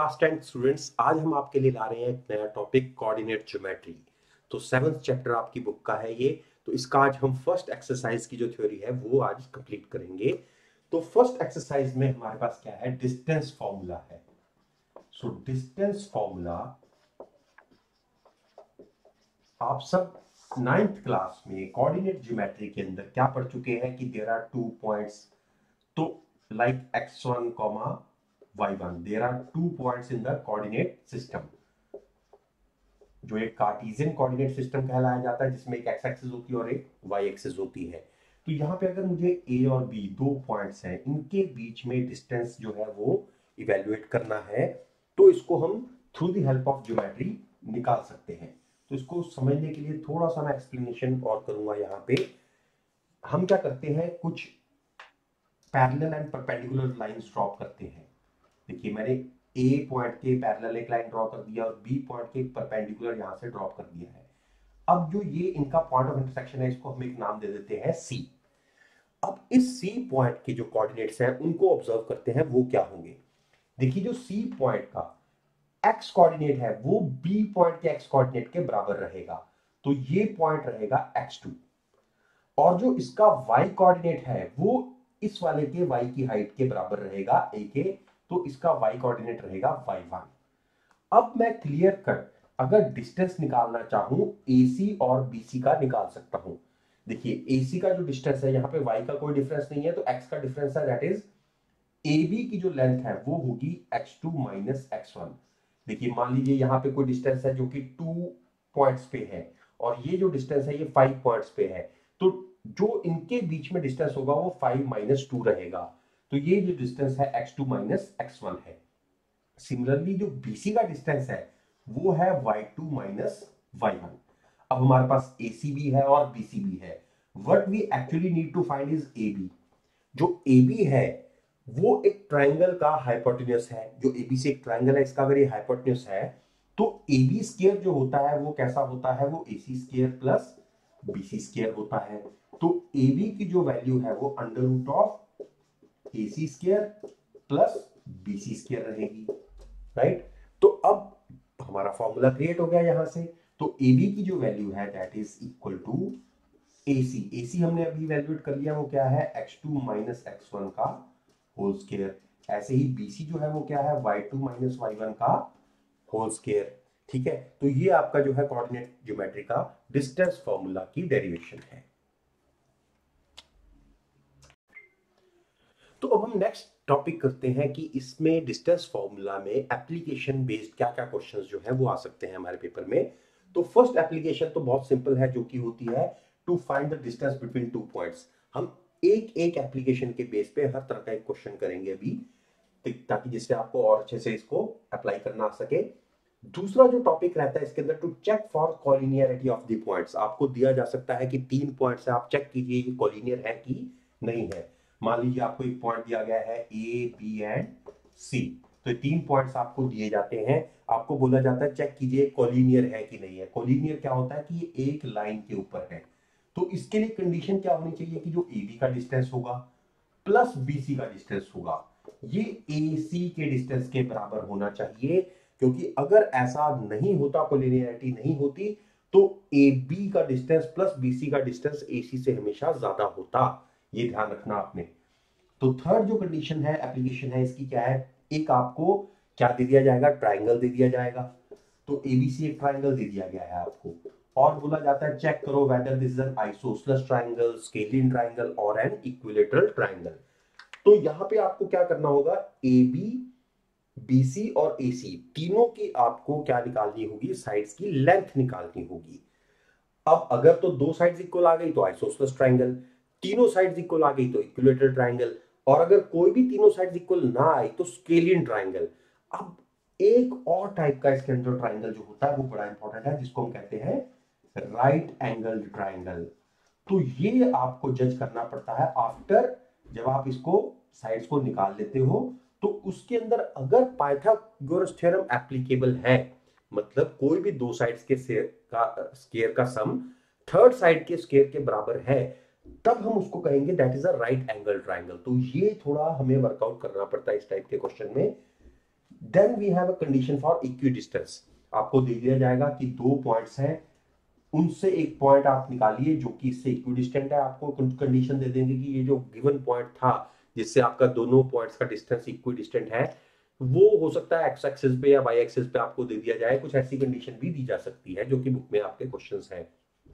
Class 10 students, आज हम आपके लिए ला रहे हैं एक नया टॉपिक कोऑर्डिनेट ज्योमेट्री। तो 7th चैप्टर आपकी बुक का है ये। तो इसका आज हम फर्स्ट एक्सरसाइज की जो थ्योरी है वो आज कंप्लीट करेंगे। तो फर्स्ट एक्सरसाइज में हमारे पास क्या है, डिस्टेंस फॉर्मूला है। सो डिस्टेंस फॉर्मूला आप सब 9th क्लास में कोऑर्डिनेट ज्योमेट्री के अंदर क्या पढ़ चुके हैं कि देयर आर 2 पॉइंट्स। तो like x1 y1 there are 2 points in the coordinate system, जो एक कार्टेशियन कोऑर्डिनेट सिस्टम कहलाया जाता है जिसमें एक x एक्सिस होती है और एक y एक्सिस होती है। तो यहाँ पे अगर मुझे a और b दो पॉइंट्स हैं, इनके बीच में डिस्टेंस जो है वो इवेल्युएट करना है, तो इसको हम through the help of geometry निकाल सकते हैं। तो इसको समझने के लिए थोड़ा सा मैं एक्सप्लेनेशन और करूंगा। यहाँ पे हम क्या करते हैं, कुछ parallel and perpendicular lines draw करते हैं। देखिए मैंने ए पॉइंट के पैरेलल एक लाइन ड्रॉ कर दिया और बी पॉइंट के परपेंडिकुलर यहां से ड्रॉ कर दिया है। अब जो ये इनका पॉइंट ऑफ इंटरसेक्शन है, इसको हम एक नाम दे देते हैं सी। अब इस सी पॉइंट के जो कोऑर्डिनेट्स हैं उनको ऑब्जर्व करते हैं, वो क्या होंगे। देखिए जो सी पॉइंट का एक्स कोऑर्डिनेट है वो बी पॉइंट के एक्स कोऑर्डिनेट के बराबर रहेगा, तो ये पॉइंट रहेगा x2। और जो इसका y कोऑर्डिनेट है वो इस वाले के y की हाइट के बराबर रहेगा a के, तो इसका y कोऑर्डिनेट रहेगा y1। अब मैं क्लियर कट अगर डिस्टेंस निकालना चाहूं AC और BC का निकाल सकता हूं। देखिए AC का जो डिस्टेंस है, यहाँ पे y का कोई डिफरेंस नहीं है तो x का डिफरेंस है, दैट इज AB की जो लेंथ है वो होगी x2 माइनस x1। देखिए मान लीजिए यहाँ पे कोई डिस्टेंस है जो कि 2 पॉइंट्स पे है और ये जो डिस्टेंस है ये 5 पॉइंट्स पे है, तो जो इनके बीच में डिस्टेंस होगा वो 5 माइनस 2 रहेगा। तो ये जो डिस्टेंस है x2 माइनस x1 है। सिमिलरली जो BC का डिस्टेंस है वो है y2 माइनस y1। अब हमारे पास AC भी है और BC भी है। What we actually need to find is AB। जो AB है वो एक ट्राइंगल का हाइपोटेन्यूस है। जो AB से एक ट्राइंगल है, इसका अगर ये हाइपोटेन्यूस है तो AB स्क्वायर जो होता है वो कैसा होता है, वो AC square plus BC square होता है। तो AB की जो वैल्यू है वो under root of AC square plus BC square रहेगी, राइट। तो अब हमारा फॉर्मूला क्रिएट हो गया यहां से। तो AB की जो वैल्यू है that is equal to AC हमने अभी वैल्यूएट कर लिया, वो क्या है x2 माइनस x1 का होल स्क्वायर। ऐसे ही BC जो है वो क्या है y2 माइनस y1 का होल स्क्वायर। ठीक है, तो ये आपका जो है कोऑर्डिनेट ज्योमेट्री का डिस्टेंस फॉर्मूला की डेरिवेशन है। तो अब हम नेक्स्ट टॉपिक करते हैं कि इसमें डिस्टेंस फॉर्मूला में एप्लीकेशन बेस्ड क्या क्या क्वेश्चंस जो है वो आ सकते हैं हमारे पेपर में। तो फर्स्ट एप्लीकेशन तो बहुत सिंपल है, जो कि होती है to find the distance between 2 points. हम एक एक एप्लीकेशन के बेस पे हर तरह का एक क्वेश्चन करेंगे अभी, ताकि जिससे आपको और अच्छे से इसको अप्लाई करना आ सके। दूसरा जो टॉपिक रहता है इसके अंदर, to check for collinearity of the points. आपको दिया जा सकता है कि 3 पॉइंट्स है, आप चेक कीजिए ये कॉलिनियर है कि नहीं है। मान लीजिए आपको एक पॉइंट दिया गया है A, B एंड C, तो 3 पॉइंट्स आपको दिए जाते हैं। आपको बोला जाता है चेक कीजिए कॉलिनियर है कि नहीं है। कॉलिनियर क्या होता है कि ये एक लाइन के ऊपर है। तो इसके लिए कंडीशन क्या होनी चाहिए कि जो AB का डिस्टेंस होगा प्लस BC का डिस्टेंस होगा ये AC के डिस्टेंस के बराबर होना चाहिए। क्योंकि अगर ऐसा नहीं होता, कॉलिनियरिटी नहीं होती, तो AB का डिस्टेंस प्लस BC का डिस्टेंस AC से हमेशा ज्यादा होता। ये ध्यान रखना आपने। तो थर्ड जो कंडीशन है, एप्लीकेशन है इसकी, क्या है, एक आपको क्या दे दिया जाएगा, ट्राइंगल दे दिया जाएगा। तो ABC एक ट्राइंगल दे दिया गया है आपको, और बोला जाता है चेक करो whether this is an isosceles triangle, scalene triangle और एन इक्विलेटरल ट्राइंगल। तो यहां पे आपको क्या करना होगा, AB, BC और AC तीनों की आपको क्या निकालनी होगी, साइड्स की लेंथ निकालनी होगी। अब अगर तो दो साइड्स इक्वल आ गई तो आइसोसेलेस ट्राइंगल, तीनों साइड्स इक्वल आ गई तो इक्विलेटरल ट्राइंगल, और अगर कोई भी तीनों साइड्स इक्वल ना आई तो स्केलियन ट्राइंगल। अब एक और टाइप का इसके अंदर ट्राइंगल जो होता है वो बड़ा इंपॉर्टेंट है, जिसको हम कहते हैं राइट एंगल ट्राइंगल। तो ये आपको जज करना पड़ता है आफ्टर, जब आप इसको साइड्स को निकाल लेते हो, तो उसके अंदर अगर पाइथागोरस थ्योरम एप्लीकेबल है, मतलब कोई भी दो साइड्स के स्क्वायर का सम थर्ड साइड के स्क्वायर के बराबर है, तब हम उसको कहेंगे that is a right angle triangle. तो ये थोड़ा हमें वर्कआउट करना पड़ता है इस टाइप के क्वेश्चन में। Then we have a condition for equidistance. आपको दे दिया जाएगा कि दो पॉइंट्स हैं, उनसे एक पॉइंट आप निकालिए जो कि इससे इक्विडिस्टेंट है। आपको कंडीशन दे देंगे कि ये जो गिवन पॉइंट था जिससे आपका दोनों पॉइंट्स का डिस्टेंस इक्विडिस्टेंट है, वो हो सकता है एक्स एक्सिस पे या वाई एक्सिस पे आपको दे दिया जाए। कुछ ऐसी कंडीशन भी दी जा सकती है जो कि बुक में आपके क्वेश्चंस हैं।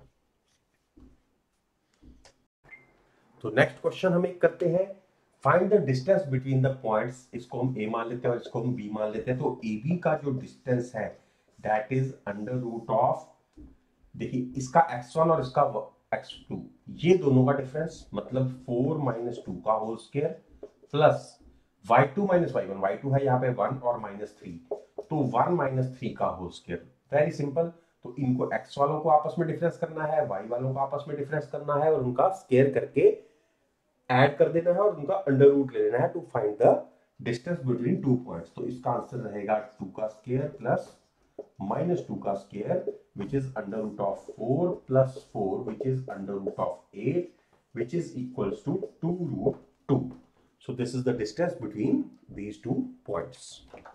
तो नेक्स्ट क्वेश्चन हम एक करते हैं, find the distance between the points. इसको हम ए मान लेते हैं और इसको हम बी मान लेते हैं। तो ए बी का जो डिस्टेंस है that is under root of, देखिए इसका x1 और इसका x2, ये दोनों का डिफरेंस मतलब 4 माइनस 2 का whole square plus y2 minus y1, y2 है यहाँ पे 1 और माइनस 3, तो 1 माइनस 3 का होल स्क्वायर। Very simple. तो इनको x वालों को आपस में डिफरेंस करना है, y वालों को आपस में डिफरेंस करना है और उनका स्क्वायर करके ऐड कर देना है और उनका अंडर रूट ले लेना है to find the distance between two points. तो इसका आंसर रहेगा 2 का स्क्वायर प्लस माइनस 2 का square which is under root of 4 plus 4 which is under root of 8 which is equals to 2 root 2. So this is the distance between these two points.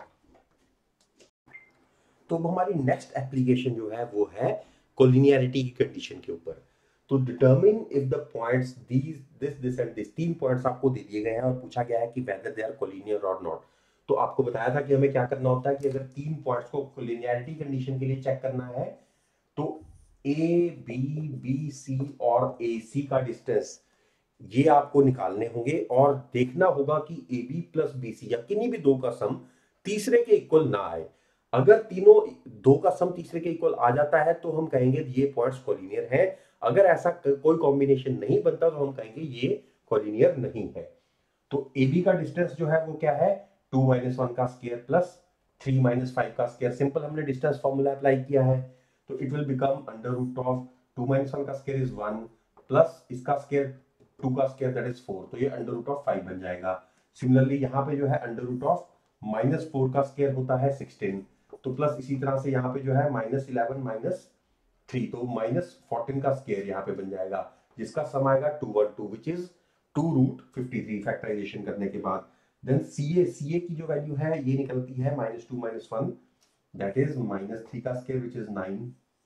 तो हमारी next application जो है वो है collinearity की condition के ऊपर। तो determine if the points this and this, तीन पॉइंट्स आपको दे दिए गए हैं और पूछा गया है कि वेदर दे आर कोलिनियर और नॉट। तो आपको बताया था कि हमें क्या करना होता है कि अगर तीन पॉइंट्स को कोलिनियरिटी कंडीशन के लिए चेक करना है तो ए बी बी सी और ए सी का डिस्टेंस ये आपको निकालने होंगे और देखना होगा कि A B plus B C या किन्हीं भी दो का सम तीसरे के इक्वल ना आए। अगर तीनों दो का सम तीसरे के इक्वल आ जाता है तो हम कहेंगे ये पॉइंट्स कोलिनियर है। अगर ऐसा कोई कॉम्बिनेशन नहीं बनता तो हम कहेंगे ये कोलिनियर नहीं है। तो ए बी का डिस्टेंस जो है वो क्या है, 2 माइनस 1 का स्क्वायर प्लस 3 माइनस 5 का स्क्वायर। सिंपल हमने डिस्टेंस फॉर्मूला अप्लाई किया है तो it will become under root of 2 minus 1 का स्क्वायर इज 1 प्लस इसका स्क्वायर 2 का स्क्वायर दैट इज 4, तो ये अंडर रूट ऑफ 5 बन जाएगा। सिमिलरली यहाँ पे जो है अंडर रूट ऑफ माइनस 4 का स्क्वायर होता है 16, तो प्लस इसी तरह से यहाँ पे जो है माइनस 11 माइनस 3, तो माइनस 14 का स्क्वायर यहाँ पे बन जाएगा जिसका सम आएगा 212 विच इज 2 रूट 53 फैक्टराइजेशन करने के बाद। देन सी ए की जो वैल्यू है ये निकलती है minus 2 minus 1 that is minus 3 का स्क्वायर विच इज 9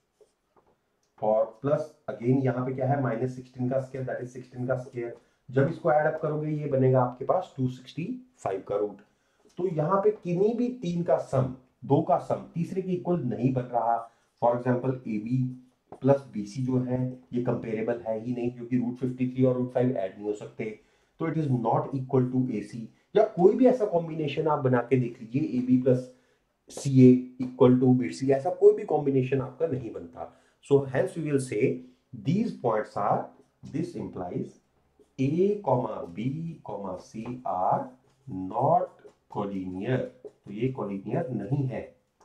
और प्लस अगेन यहाँ पे क्या है माइनस 16 का स्क्वायर दैट इज 16 का स्क्वायर। जब इसको ऐड अप करोगे ये बनेगा आपके पास 265 का रूट। तो यहाँ पे किन्हीं भी तीन का सम, दो का सम तीसरे के इक्वल नहीं बन रहा। For example A B plus B C जो है ये कंपेरेबल है ही नहीं क्योंकि रूट 53 और रूट 5 ऐड नहीं हो सकते, तो it is not equal to A C. या कोई भी ऐसा कॉम्बिनेशन आप बना के देख लीजिए A B plus C A equal to B C, ऐसा कोई भी कॉम्बिनेशन आपका नहीं बनता। So hence we will say these points are, this implies A, B, C are not collinear. तो ये collinear नहीं है।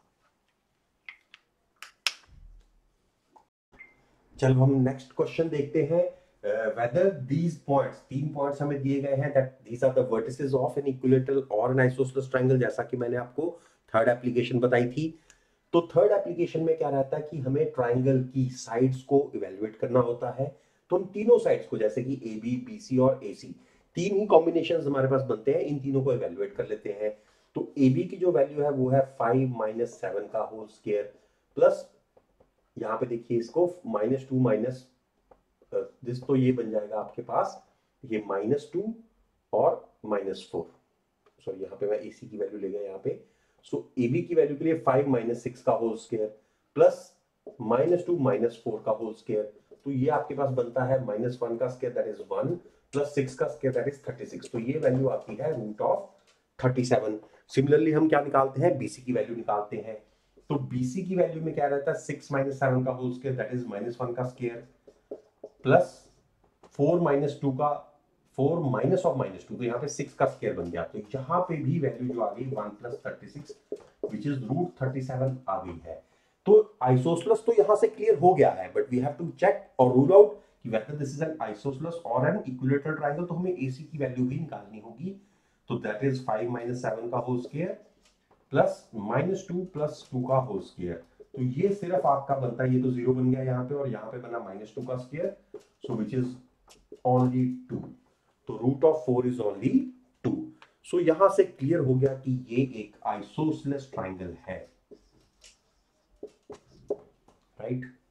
चलो हम नेक्स्ट क्वेश्चन देखते हैं। whether these points, तीन पॉइंट्स हमें दिए गए हैं that these are the vertices of an equilateral or an isosceles triangle, जैसा कि मैंने आपको थर्ड एप्लीकेशन बताई थी। तो थर्ड एप्लीकेशन में क्या रहता है कि हमें ट्राइंगल की साइड्स को इवेल्युएट करना होता है। तो हम तीनों साइड्स को जैसे कि ए बी बी सी और ए सी तीन ही कॉम्बिनेशंस हमारे पास बनते हैं, इन तीनों को इवेल्युएट कर लेते हैं। तो ए बी की जो वैल्यू है वो है 5 माइनस 7 का होल स्क्वायर प्लस यहाँ पे देखिए इसको माइनस 2 माइनस दिस, तो ये बन जाएगा आपके पास ये -2 और -4। सॉरी यहाँ पे मैं ए सी की वैल्यू ले गया यहाँ पे। सो ए बी की वैल्यू के लिए 5 माइनस 6 का होल स्क्वायर प्लस -2 -4 का होल स्क्वायर, तो ये आपके पास बनता है -1 का स्क्वायर दैट इज 1 प्लस 6 का स्क्वायर दैट इज 36, तो ये वैल्यू आती है रूट ऑफ 37। सिमिलरली हम क्या निकालते हैं, बीसी की वैल्यू निकालते हैं। तो बीसी की वैल्यू में क्या रहता है 6 माइनस 7 का होल स्क्वायर दैट इज -1 का स्क्वायर प्लस 4 माइनस 2 का 4 माइनस ऑफ -2, तो यहाँ पे 6 का स्क्वायर बन गया। तो यहाँ पे भी वैल्यू जो आ गई 1 प्लस 36 विच इज रूट 37 आ गई है। तो आइसोसेलेस तो यहाँ से क्लियर हो गया है, but we have to check और रूल आउट कि whether this is an isosceles और एन इक्विलेटरल ट्रायंगल। तो हमें एसी की वैल्यू भी निकालनी होगी। तो दैट इज 5 माइनस 7 का होल स्क्वायर प्लस -2 प्लस 2 का होल स्क्वायर, तो ये सिर्फ आपका बनता है, ये तो 0 बन गया यहाँ पे और यहाँ पे बना -2 का square, so which is only 2। तो root of 4 is only 2। So यहां से क्लियर हो गया कि ये एक आइसोसेलेस ट्राइंगल है, राइट।